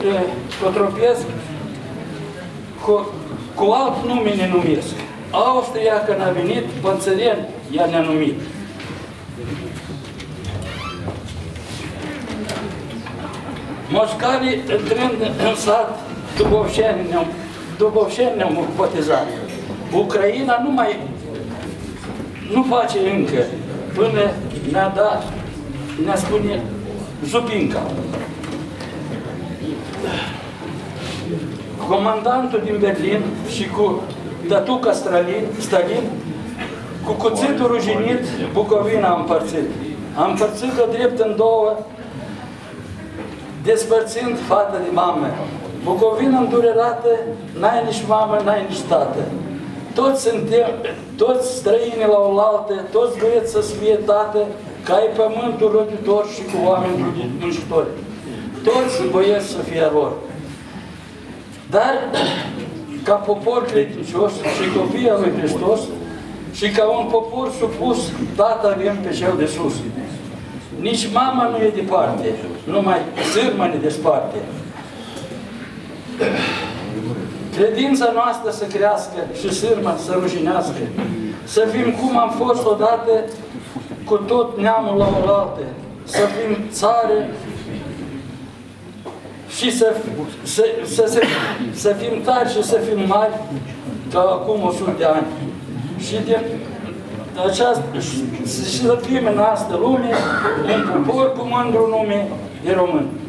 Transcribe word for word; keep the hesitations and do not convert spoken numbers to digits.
cotropesc, cu, cu alt nume ne numesc. Austria, când a venit, Pănțăren i-a ne-a numit. Moșcarii, intrând în sat, Dubovșeni ne-au botezat. Ucraina nu mai, nu face încă, până ne-a dat, ne-a spune Zupinca. Comandantul din Berlin și cu Tatuca Stalin, Stalin cu cuțitul ruginit, Bucovina a împărțit. A împărțit-o drept în două, despărțind fata de mamă. Bucovina îndurerată, n-ai nici mamă, n-ai nici tată. Toți suntem, toți străini la oaltă, toți vreți să fie tată, ca ai pământul roditor și cu oameni muncitori. Toți voiesc să fie lor. Dar, ca popor credincios și copii al lui Hristos, și ca un popor supus, Tată avem pe cel de sus. Nici mama nu e departe, numai sârmă ne desparte. Credința noastră să crească și sârma să rușinească. Să fim cum am fost odată cu tot neamul la oaltă. Să fim țară și să, să, să, să, să fim tari și să fim mari ca acum o sută de ani. Și de aceasta, și să fim în asta lume un popor cu mândru nume de român.